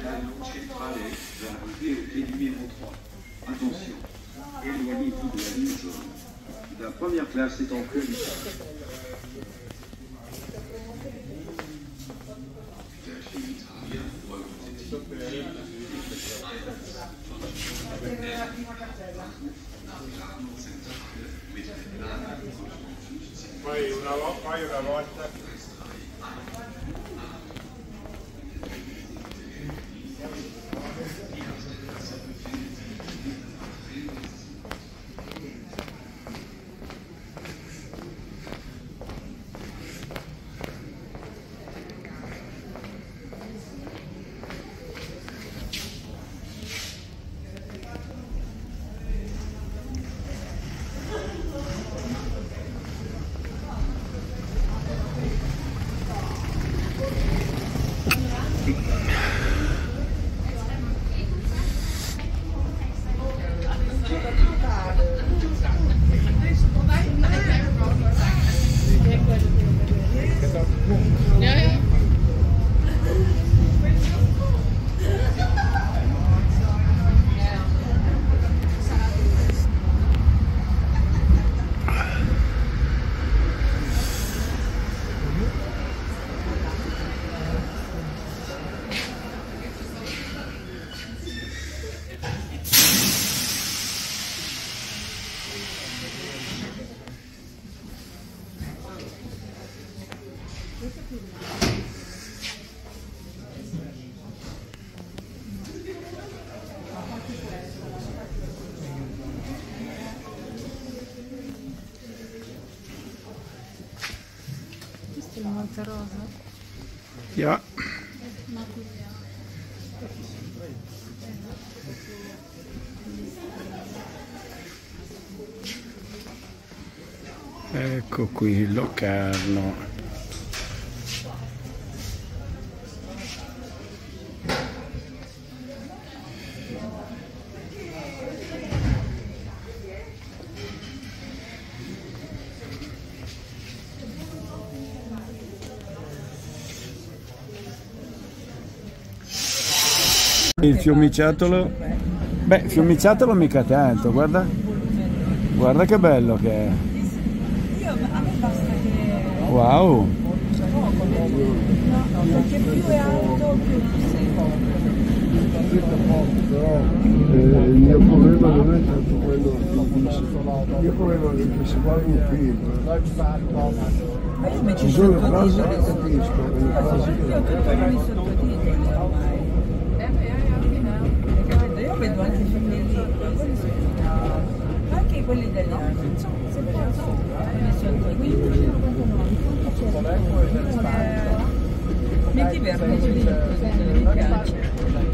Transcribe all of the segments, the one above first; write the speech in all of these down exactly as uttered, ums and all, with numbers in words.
Italia centrale va arriver au quai numéro trois. Attention, éloignez-vous de la ligne jaune. La première classe est en queue. Poi una, poi una volta il Monte Rosa? Yeah. Ecco qui il Locarno. Il fiumiciattolo, beh, fiumiciattolo mica tanto, guarda, guarda che bello che è. Io, a me basta che... Wow! No, perché più è alto, più secco. Eh, il mio problema non è tanto quello il mio problema è che si guarda un film, ci sono le frasi che capisco e le frasi che non capisco. Io ho i sottotitoli. Io vedo anche i film in lingua, anche quelli delle se posso, metti verde su di mi piace.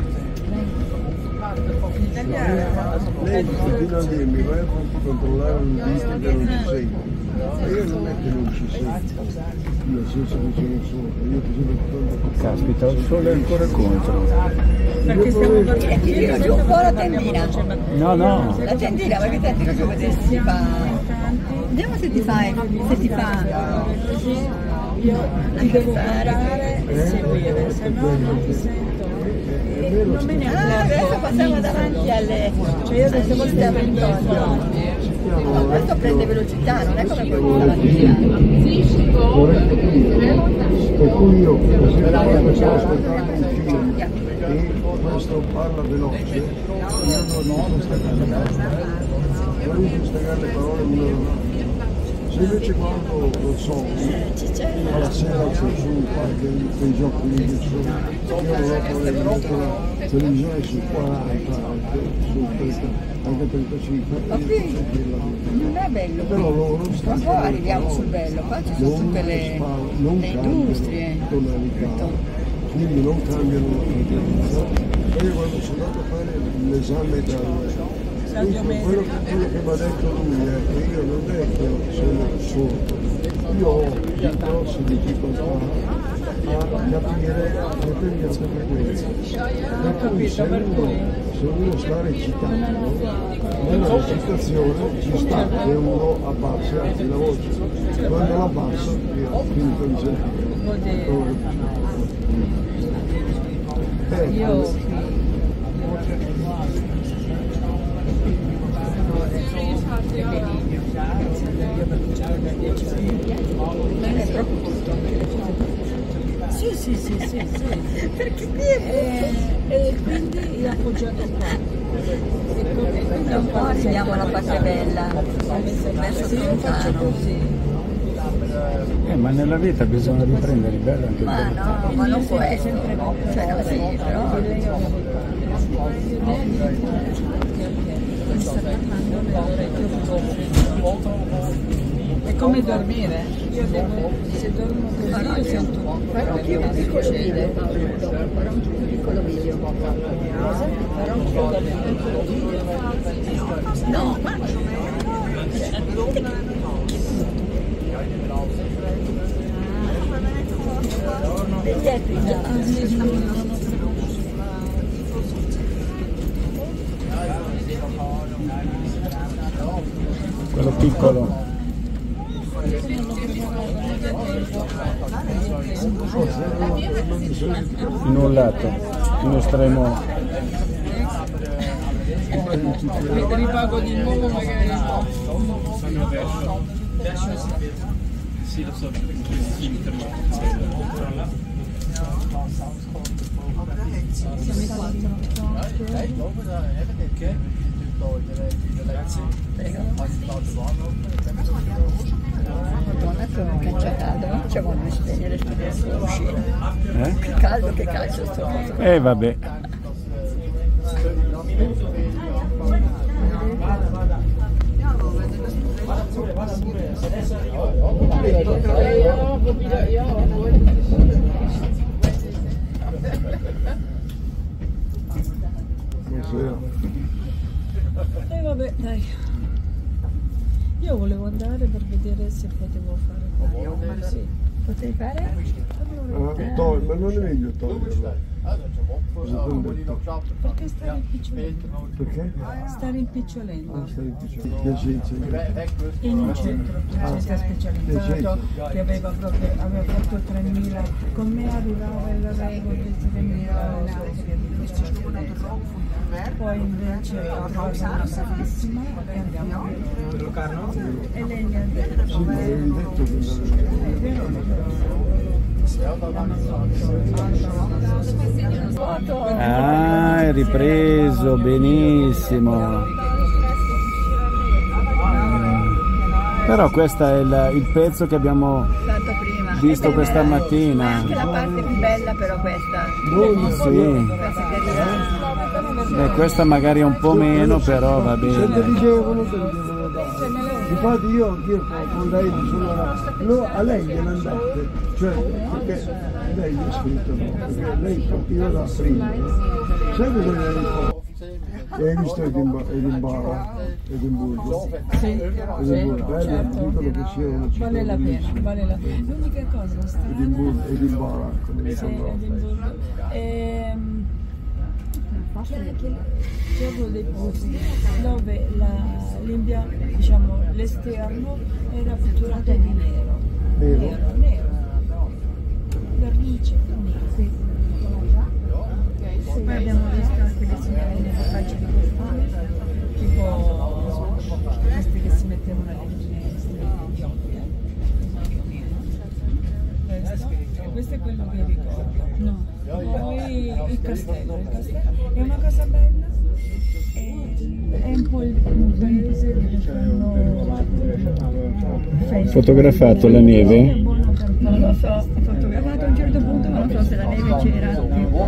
L'italiano lei continua a dirmi vai a controllare un disco che non ci senti, ma io non è che non ci sento, nel senso che sono solo, io ti sono Caspita, il sole è ancora contro. perché stiamo guardando giù un po' la tendina. No, no. La tendina, perché te ti come si fa. Vediamo se ti fai, se ti fa. Ti devo guardare e seguire, se no non ti sento. Non me ne accorgo. Ah, adesso passiamo davanti alle. Cioè io adesso stiamo intorno. Ma questo prende velocità, non è come quello stamattina. vorrei capire, per cui io così come stavo ascoltando un film e questo parla veloce, io non riesco a staccare non riesco a staccare le parole una dall'altra. Se invece quando, non so, alla sera c'è su qualche dei giochi che sono, io non ho problemi, metto la televisione su quaranta, anche su trenta, anche trentacinque, Ma qui non è bello, però loro non stanno. Poi arriviamo sul bello, qua ci sono tutte le, le industrie. Quindi non cambiano la frequenza. E io quando sono andato a fare l'esame dal Dunque, quello, che, quello che mi ha detto lui è che io non è che sono sordo, io ho grosse difficoltà a capire determinate frequenze. Per cui se uno, se uno sta recitando, nella recitazione ci sta che uno abbassa e alzi la voce. Quando la abbassa, io ho finito di sentire. Io qui. È proprio tutto. Sì, sì, sì, sì, sì. Perché qui è... E, e quindi è appoggiato qua. E quindi Da un po' arriviamo alla parte bella, verso se io faccio Fontano. così, Eh, ma nella vita bisogna riprendere il bello anche il Ma bello. no, ma non può essere, cioè no, sì, però mi sta parlando nell'orecchio. È come dormire. Io devo, se dormo così io sento. farò anch'io un piccolo video, farò un piccolo video. Cosa? Farò anch'io un piccolo video. No, ma biglietti già. Quello piccolo. In un lato, in un estremo. Ripago di nuovo magari. Sì, lo so, chimica. Siamo in quattro. Madonna, sono cacciatato, non c'è modo di spegnere sto uscire. Eh? Che caldo che calcio sto coso. Eh vabbè. E vabbè, dai. Io volevo andare per vedere se potevo fare qualcosa. Sì. Potevi fare? Ah, togli, ma non è meglio toglierlo. Cosa ti ho detto? Perché stare impicciolendo? Perché? Stare impicciolendo. Ah, stai dicendo. Piacere. In un centro, un centro specializzato che aveva proprio aveva fatto tremila, con me arrivava il rango di tremila poi invece ho trovato una bravissima e andiamo e lei mi ha detto Sì, ma avevi detto che Ah, è ripreso, benissimo. Però questo è il, il pezzo che abbiamo fatto prima. visto È questa bella. mattina. Ma anche la parte più bella però questa. Sì. Questa che arriva. Beh, questa magari è un po' meno, però va se te bene. dicevano, te lo devono dare. Infatti io, io con lei sono la... No, a lei gliene andate, cioè perché lei gli ha scritto no, perché lei partiva da prima. Sai cosa gli hai fatto? Hai visto Edimba- Edimba- Edimburgo? sì, Edimburgo, bello, certo. dicono che sia una città Vale la pena, bellissima. vale la pena. L'unica cosa strana Edimburgo, Edimburgo, come sì, dicono. Edimburgo. Ehm, c'erano dei posti dove la, l'imbia- diciamo, l'esterno era pitturato di nero, Nero? nero, nero, vernice, nero. Poi abbiamo visto anche le signore nelle facce di costume, Tipo questi che si mettevano alle finestre, gli occhi, questo, e questo è quello che ricordo. No. Poi il castello, il castello è una cosa bella, è, è un po' il un paese dove fanno Fotografato la neve? non lo so, ho fotografato a un certo punto ma non so se la neve c'era.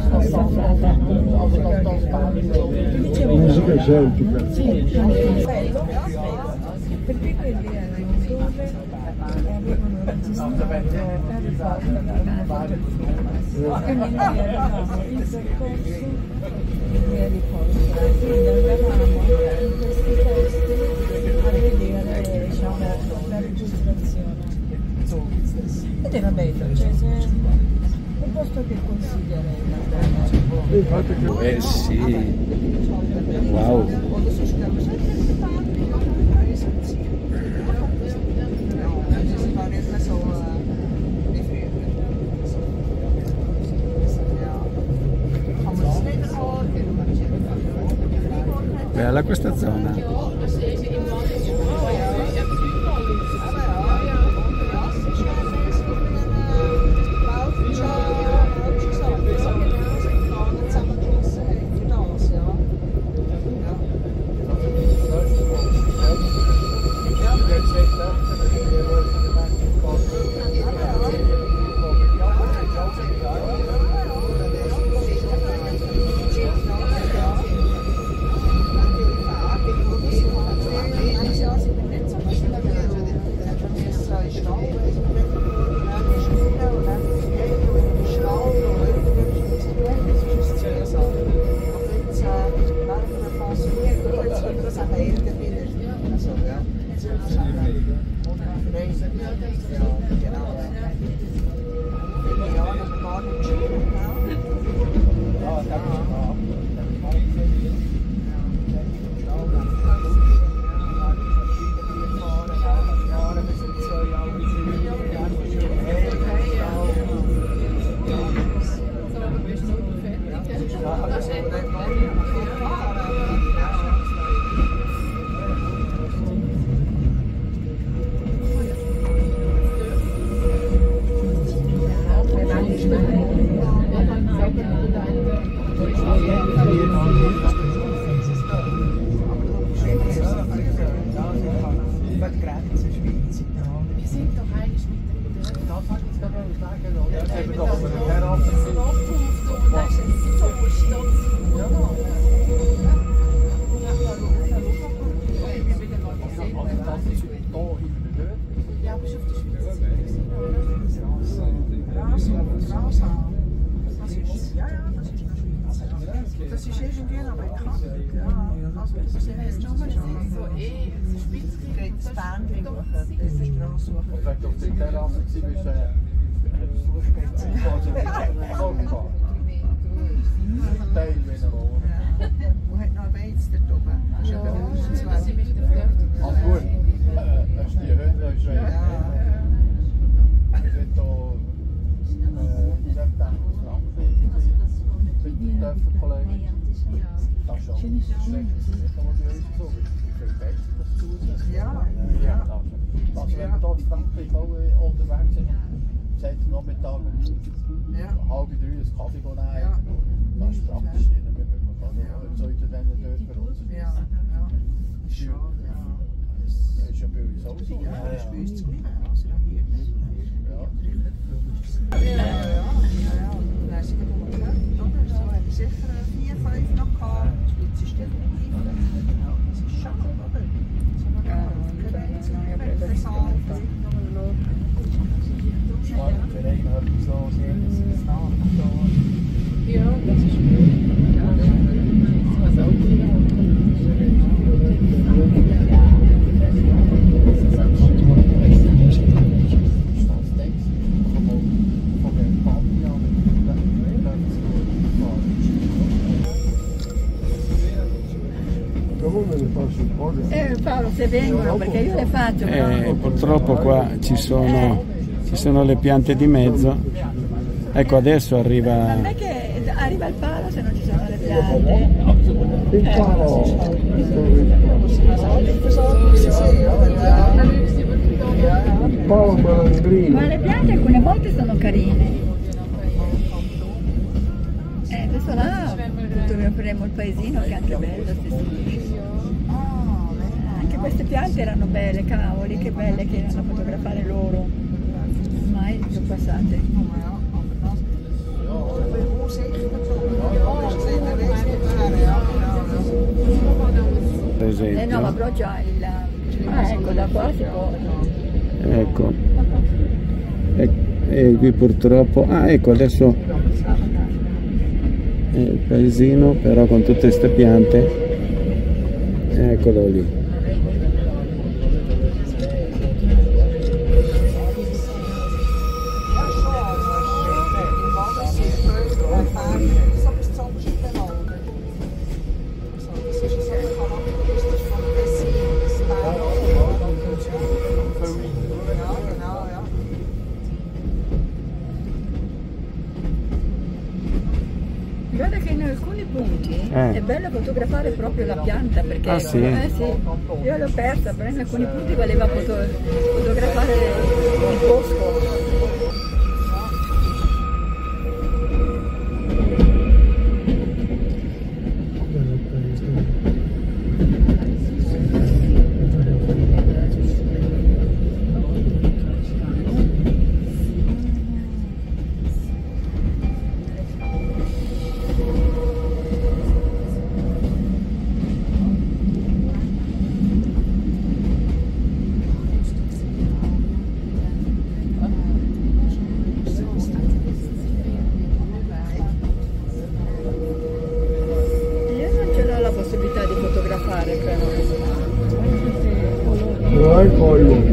Musica celtica. sì, bello, perché quelli erano dove avevano registrato Harry Potter, avevano fatto il film. Quindi noi eravamo il percorso di Harry Potter, quindi andavamo in questi posti a vedere, diciamo, la registrazione. Ed era bello, cioè se, un posto che consiglierei. E infatti che... Eh sì. Wow. bella questa zona. Das ist irgendwie noch bekannt. Ja, also das ist schon mal schon. So eh, Spitzkrieg, das Bändchen machen, das ist Straße. Und wenn du auf der Terrasse warst, bist du so speziell. Teil wie ein Rohr. Und hat noch ein Beiz dort oben. Das ist ja bei uns zwei. Ah gut, das ist die Höhe, das ist ja. Wir sind hier im September in Frankreich mit den Dörferkollegen. Das ist schon schlecht, das ist nicht einmal bei uns so, wie viel Geld das tut. Ja, ja. Also wenn wir hier in Frankreich auch unterwegs sind, seit dem Nachmittag um halb drei einen Kaffee nehmen, das ist praktisch nicht mehr möglich. Also sollte dann dort bei uns. Ja, ja. Das ist schade, ja. Das ist ja bei uns auch so. Ja, das ist bei uns das Gleiche, also hier nicht. Ja. Ja, ja, ja. Und dann sind wir gut gehört, oder? So haben wir sicher vier, fünf noch gehabt. Die Schweiz ist definitiv. Ja, das ist schade, oder? Ja, Spannend, wenn einer etwas so sehen, dass es nachgeht. ja, das ist gut. Ja, das auch Eh Paolo, se vengono, perché io le faccio. Eh, purtroppo qua ci sono, ci sono le piante di mezzo. Ecco, adesso arriva. Non è che arriva il palo se non ci sono le piante. Il palo. Il palo malandrino. Ma le piante alcune volte sono carine. Eh, adesso là fotograferemo il paesino che è anche bello. Anche queste piante erano belle, cavoli, che belle che erano a fotografare loro. Ormai sono passate. Per esempio. Eh no, ma però già il. Ah, ecco, da qua si può. Ecco. E, e qui purtroppo. Ah, ecco, adesso è il paesino, però con tutte queste piante. Eccolo lì. Guarda che in alcuni punti Eh. è bello fotografare proprio la pianta perché Ah, sì? eh, sì, io l'ho persa, però in alcuni punti valeva foto, fotografare il bosco. Non è il collo.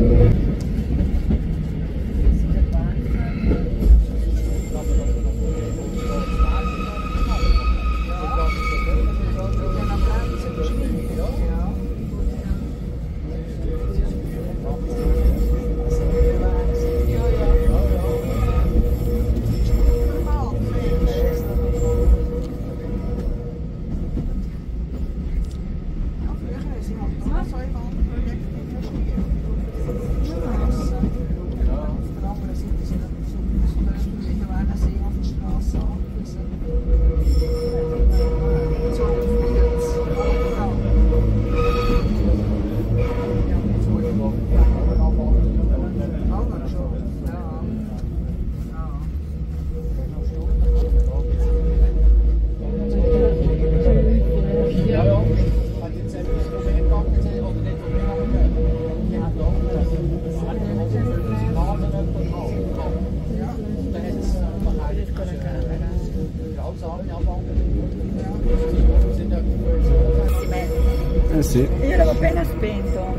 Eh sì. Io l'avevo appena spento.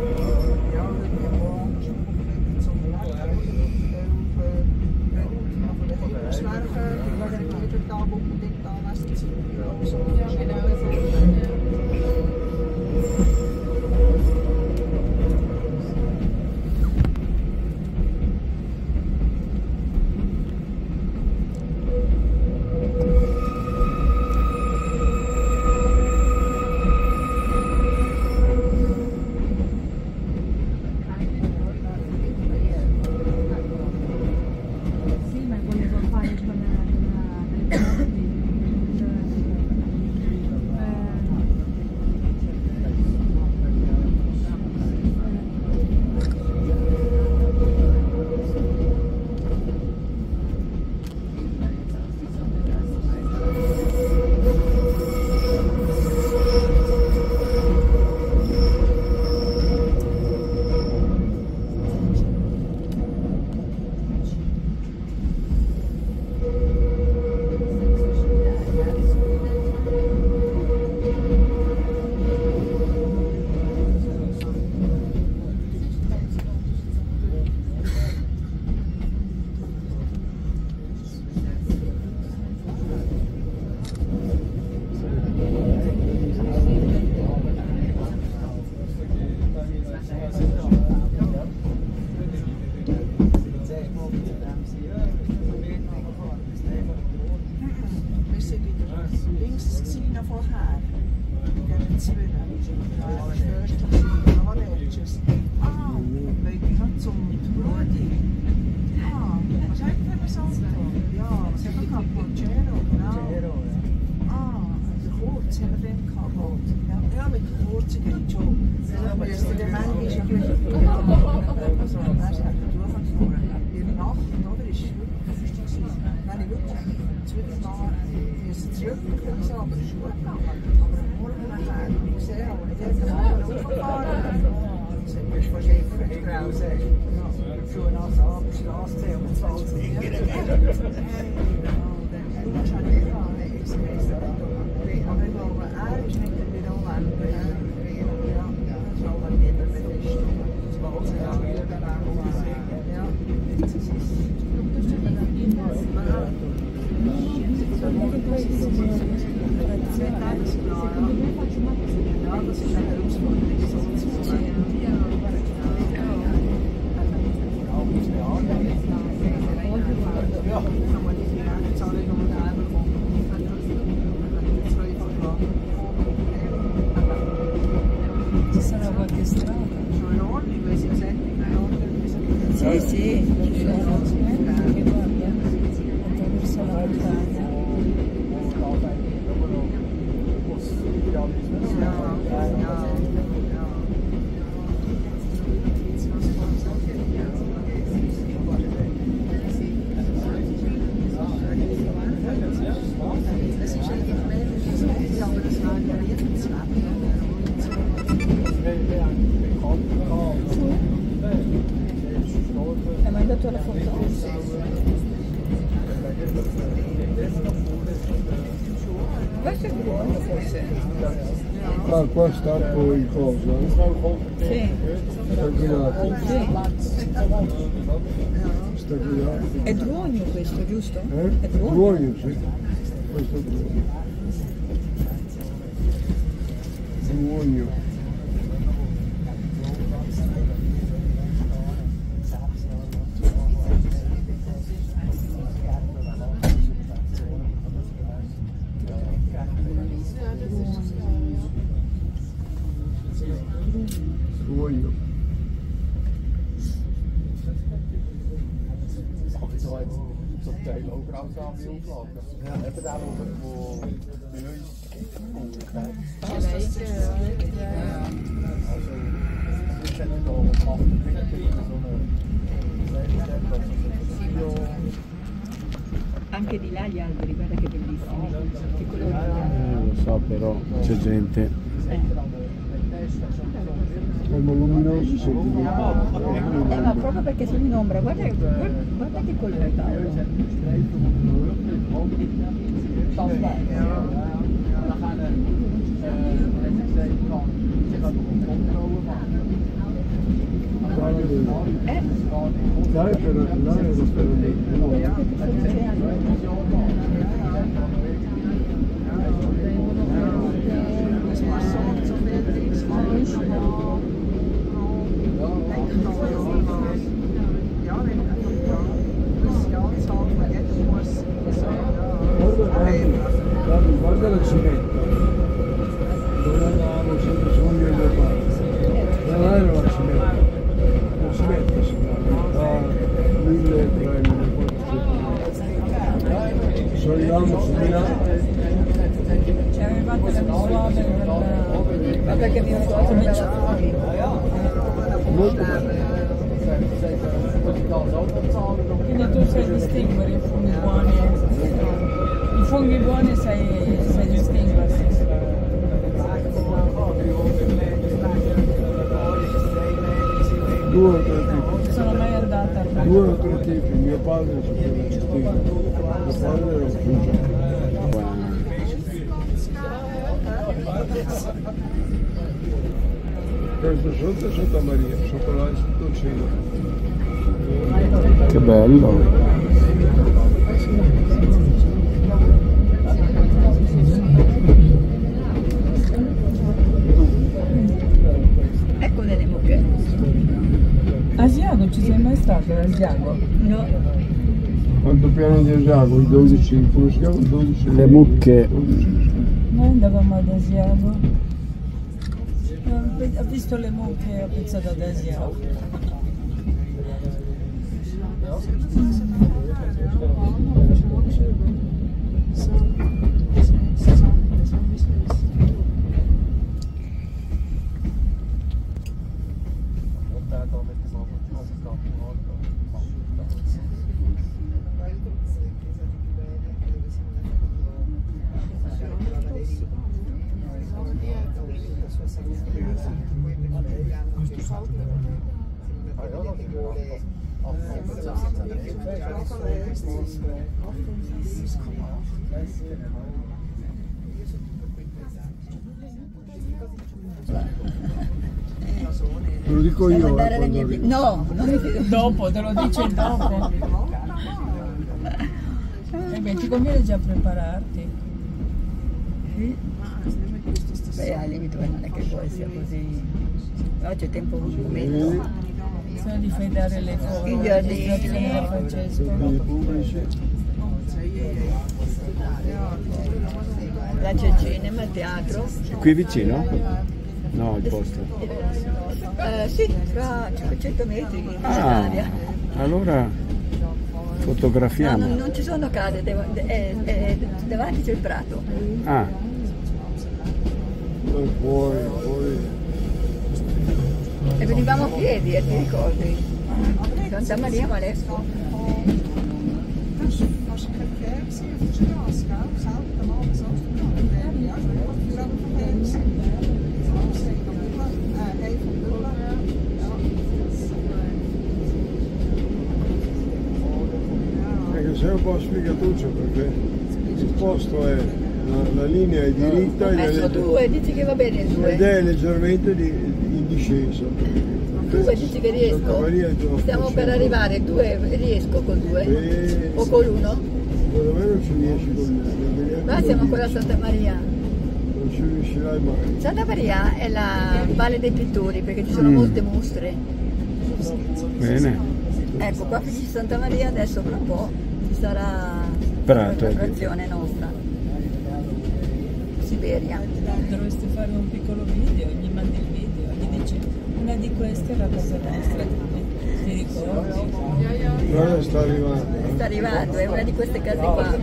Hai mandato la foto? Questo è buono forse. Ah, qua sta poi cosa? Sì. Sta ghiato. Sì. Sta ghiato. È Duognio questo, giusto? Eh? È Duognio. Duognio, sì. Questo è Duognio. Duognio. Duognio. Zum Teil auch grausame Auflagen. Eben der, wo bei uns Also, wir kennen da acht Meter so eine Anche di là gli alberi, guarda che bellissimi. Che colori. Eh, lo so, però c'è gente. Sono luminosi, sono Eh, ma proprio perché sono in ombra, guarda, guarda, guarda che colore Paolo. Eh? Dai, per arrivare lo spero guarda la cimetta, dove andavamo sempre sogno e le parti, non era la cimetta, la cimetta si chiama, mille, tre, mille, quattro, sognavamo su Milano. Ci avevate la visuale del... Vabbè che mi ho fatto Molto bello. Quindi tu sai distinguere i funghi buoni. I funghi buoni sai, sai distinguersi. Due o tre tipi. Non sono mai andata a fare. Due o tre tipi, mio padre sapeva distinguere. Mio padre era un funghi. Questo sotto è Santa Maria, sopra là è tutto il cielo. Che bello. Ecco delle mucche. Asiago, ci sei mai stato ad Asiago? No. Quanto piano di Asiago? I dodici, come si chiama? dodici. Le mucche. Noi andavamo ad Asiago. Ho visto le mucche e ho pensato ad Asiago. Te lo dico Devo io. andare eh, alle mie... quando- No, non mi fido. Dopo, te lo dice dopo. Eh beh, ti conviene già prepararti. Beh, al limite non è che poi sia così. No, c'è tempo un momento. Se no ti fai dare le foto, I le giardini. istruzioni da Francesco. Servizi pubblici. Là c'è il cinema, il teatro. Qui vicino? No, il posto. Eh, sì, tra cinquecento metri in Ah, aria. allora No, fotografiamo. non, non ci sono case, devo- eh, eh, davanti c'è il prato. Ah, sono fuori, fuori. E venivamo a piedi, eh, ti ricordi? Santa Maria Malesco. Sei un po' sfigatuccio perché il posto è, la, la linea è diritta Ho messo due, dici che va bene il due. ed è leggermente di, in discesa. Due, dici che riesco? Stiamo per arrivare, due, riesco col due? E... o con l'uno? Secondo me non ci riesci con l'uno. Ma siamo con la Santa Maria. Non ci riuscirai mai. Santa Maria è la Valle dei Pittori perché ci sono mm. molte mostre. Bene. Ecco, qua figli di Santa Maria adesso fra un po' sarà l'attrazione nostra. Siberia. Dovresti fare un piccolo video, gli mandi il video, gli dici una di queste è la casa nostra, ti ricordi? Guarda, sta arrivando. Sta arrivando, è una di queste case qua.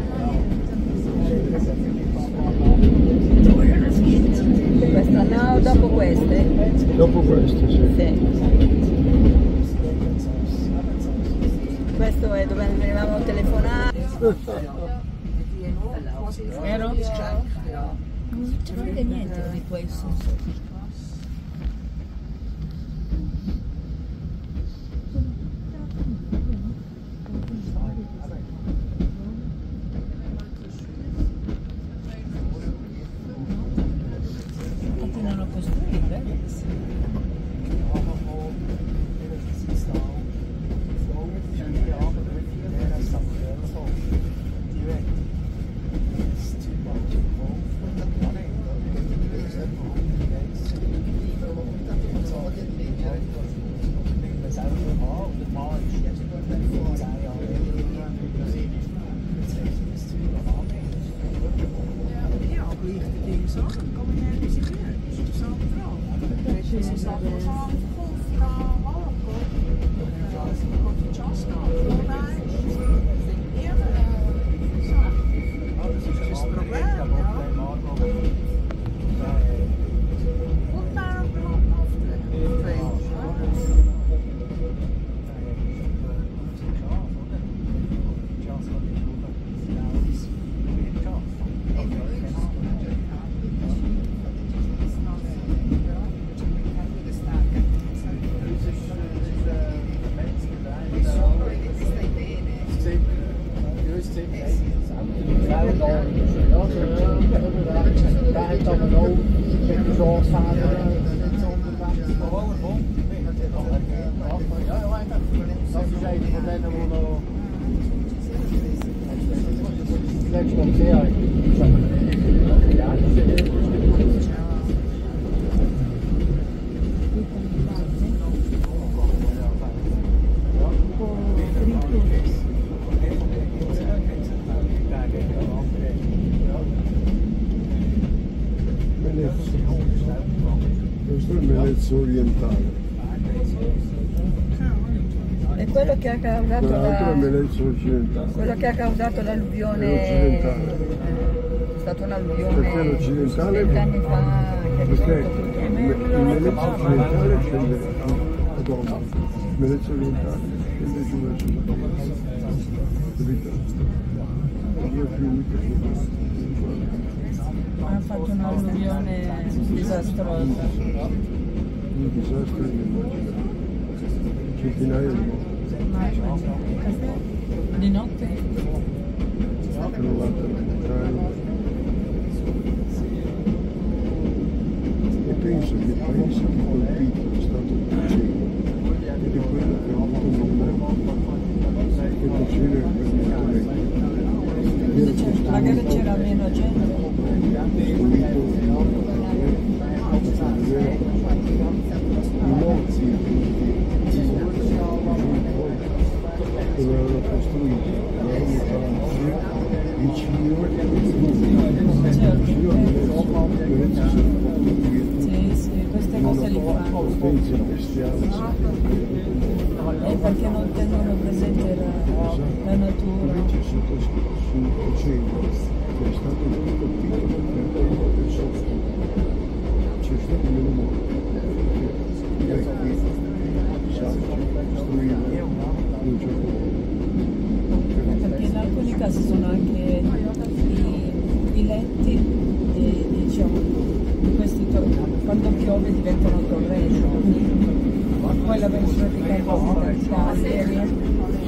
Questa no, dopo queste? Dopo queste, sì. Sì. Questo è dove venivamo a telefonare. Vero? Non ci frega niente di questo. Continuano a costruire. Questo è il Venezia orientale. È quello che ha causato L'altro è la... Venezia occidentale. quello che ha causato l'alluvione. L'occidentale. È stata un'alluvione Perché l'occidentale? vent'anni fa che ha Perché distrutto tutto. il Venezia occidentale scende a Goma, il Venezia orientale scende giù verso la Goma. Capito? Non è più mica Ha fatto un'alluvione disastrosa. un disastro inimmaginabile. Centinaia di morti. Di notte? Crollata la montagna. E penso che il paese più colpito è stato il Ticino, ed è quello che ha avuto un nome, che Ticino è permanentemente. Magari c'era meno gente. I morti dovevano costruire enormi palazzi vicino vicino a Venezia Sì, sì, queste cose li fanno. potenza bestiale E perché non tengono presente la, la natura. invece sotto sul Ticino che è stato più colpito perché ha avuto il sole questi sono anche i, i letti di, diciamo, di questi torrenti. Quando piove diventano torrenti, poi la versione di carbonio d'Italia.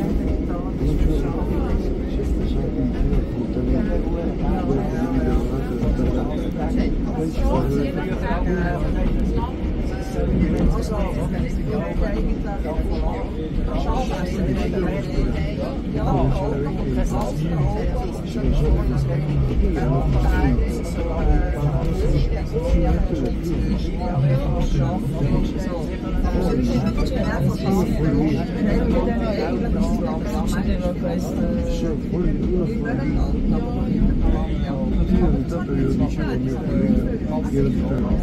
Succedeva questo. Intanto io dicevo a mio collega che era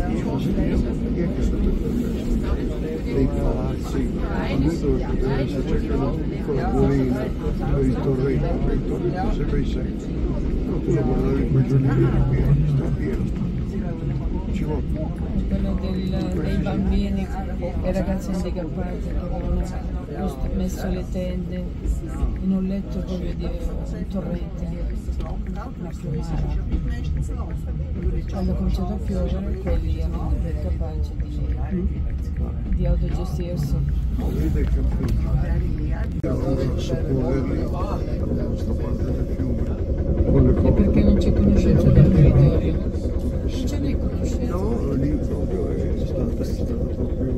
dei palazzi, lui dove poteva essere cercare una piccola colina per il torrente, il torrente sempre in secco. Tu lo guardavi quei giorni lì, era pieno, sta pieno. Ci vuole. Quello del, dei bambini e ragazzi handicappati che avevano messo le tende in un letto proprio di un torrente. Ma piovava. Quando ha cominciato a piovere, quelli erano capaci di, di autogestirsi. Vede che devono soccorrerli da questa parte del fiume. E perché non c'è conoscenza del territorio? Non c'è né conoscenza. No, lì proprio è stata, è stata proprio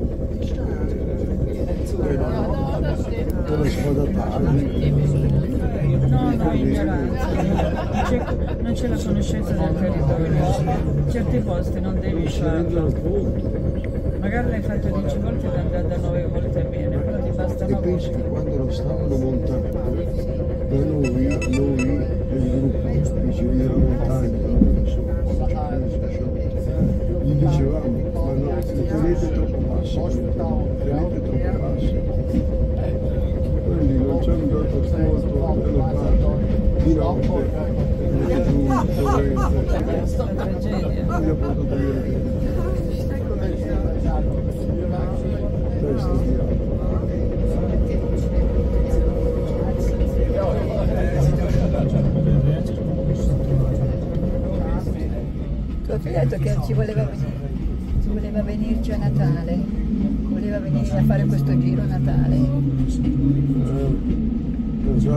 delle sfadataglie. No, no, ignoranza. Non c'è la conoscenza del territorio. Certi posti non devi farlo. Magari l'hai fatto dieci volte ed è andata nove volte bene, però ti basta E una pensi volta. che quando lo stavano montando, da noi, noi del gruppo Vigili della Montagna, gli dicevamo, ma no, le tenete troppo basse, le tenete troppo basse. Quelli non ci hanno dato ascolto della parte di notte, tenete giù il torrente, La tragedia. gli ha portato via le tende. Testa di acqua. Tuo figlio ha detto che ci voleva venire, ci voleva venirci a Natale, voleva venire a fare questo giro a Natale. Non so,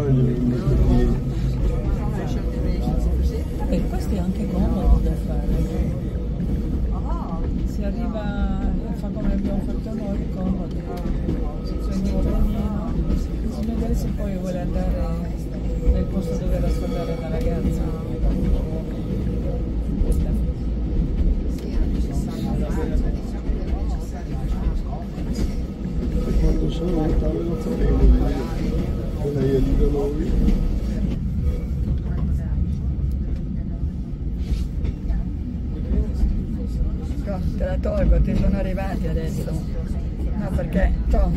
E questo è anche comodo da fare. Si arriva, fa come abbiamo fatto noi, comodo. Si prende il trenino, si vede se poi vuole andare nel posto dove era sfondare la ragazza. quando sono a Natale lo faremo, che lei è lì da noi. No, te la tolgo, ti sono arrivati adesso. No, perché... To.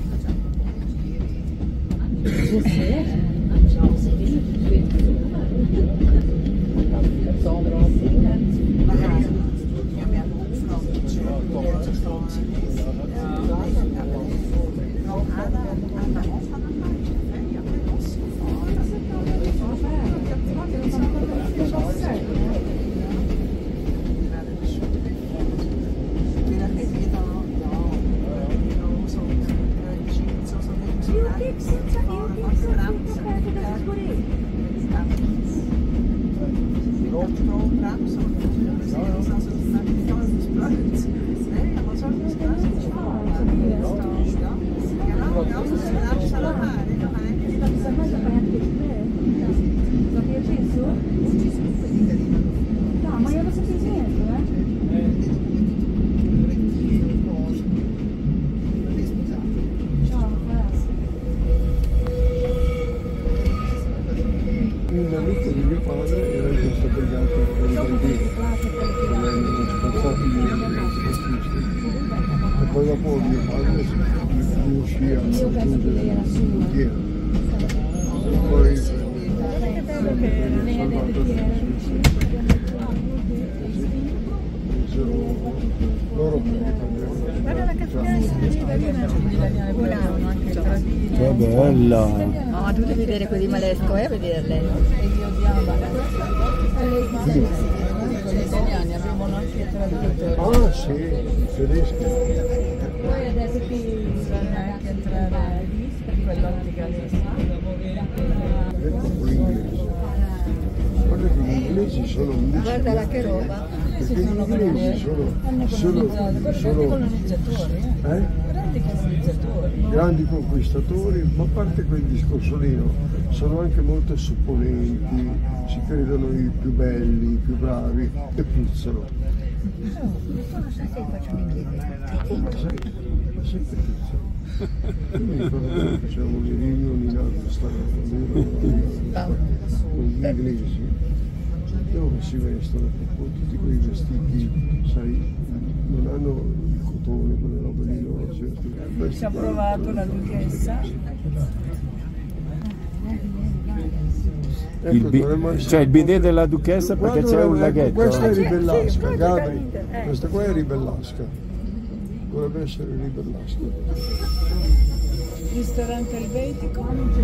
Un amico di mio padre era in questa brigata con i bambini, che vengono spostati e poi dopo mio padre riuscì a raggiungere la frontiera. E poi salvato loro per fa. Che bello! No, tu devi vedere quelli malesco, vai a vederle. Gli italiani avevano anche traduttori. Ah sì, tedeschi. Poi adesso bisogna anche entrare per quell'ottica lì. Ecco qui inglesi. Guarda che gli inglesi sono amici. Guarda là che roba. Perché gli inglesi sono, sono, sono colonizzatori, eh? eh? Grandi colonizzatori. grandi conquistatori, ma a parte quel discorsolino, sono anche molto supponenti, si credono i più belli, i più bravi e puzzano. Ma sai che facciamo i Ma sai, ma sai che puzzano? Io mi ricordo che facevamo le riunioni in Augusta con gli inglesi, dove si vestono con tutti quei vestiti, sai, non hanno il cotone, quelle robe lì loro. Ci ha provato la duchessa. Il bi- cioè il bidet della duchessa perché c'è un laghetto. Questa è ribellasca, Gabri, questa qua è ribellasca, dovrebbe essere ribellasca. Ristorante elvetico.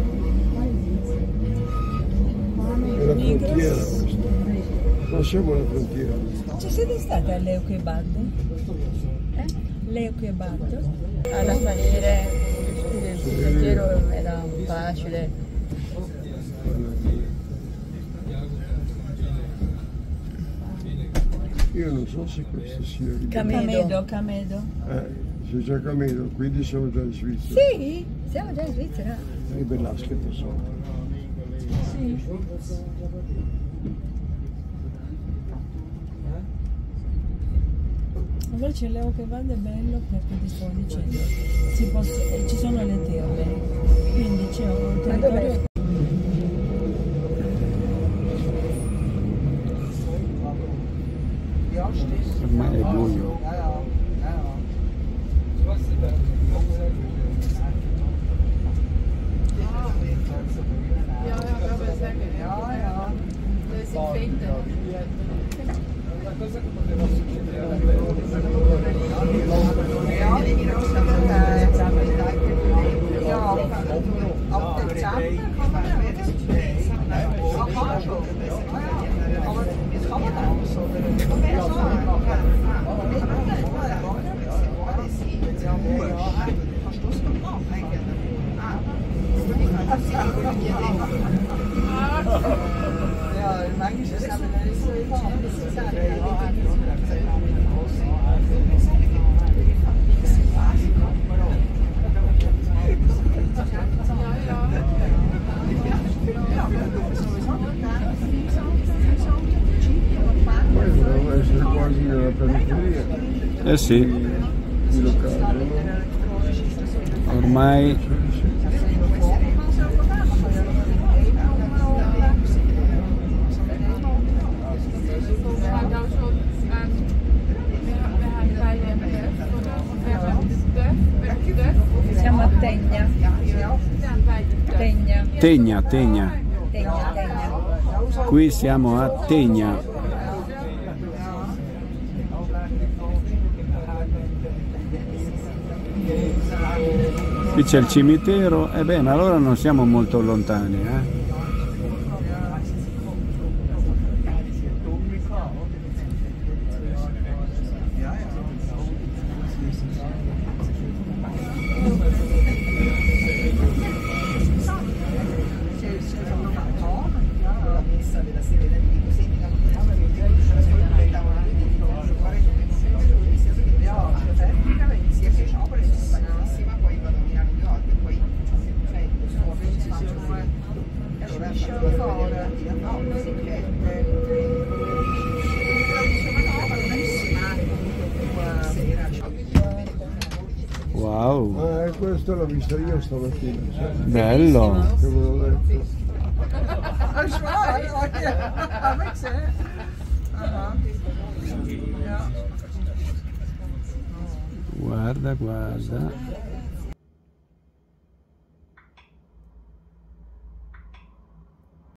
È la frontiera questa, non siamo alla frontiera. Ci siete state all'Eo Kebab? Eh? L'Eo Kebab? Alla Faniere, il sentiero era facile. Io non so se questo sia ribellasca. Camedo, Camedo. Eh, c'è già Camedo, quindi siamo già in Svizzera. Sì, siamo già in Svizzera. Ribellasca per sopra. Sì. Invece l'Eo Kebab è bello perché ti stavo dicendo, si posso, eh, ci sono le terme, quindi c'è un territorio. Ormai è buio. Eh sì, ormai Siamo a Tegna. Tegna. Tegna, Tegna. Tegna, Tegna. Qui siamo a Tegna. Qui c'è il cimitero, e eh beh, ma allora non siamo molto lontani, eh? Wow, Ah, questa l'ho vista io stamattina. Cioè, bello. che ve l'ho detto. Guarda, guarda.